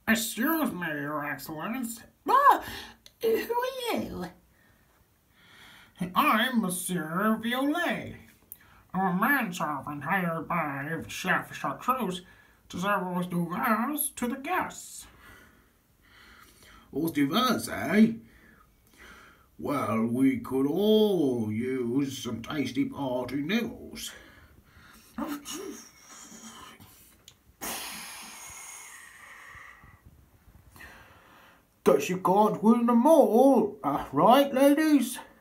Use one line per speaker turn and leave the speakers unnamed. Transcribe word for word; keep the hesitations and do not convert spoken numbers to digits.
Excuse me, Your Excellence.
Ah, who are you?
I'm Monsieur Violét, a manservant hired by Chef Chartreuse to serve hors d'oeuvres to the guests.
Hors d'oeuvres, eh? Well, we could all use some tasty party nibbles.
Guess you can't win them all, uh, right, ladies?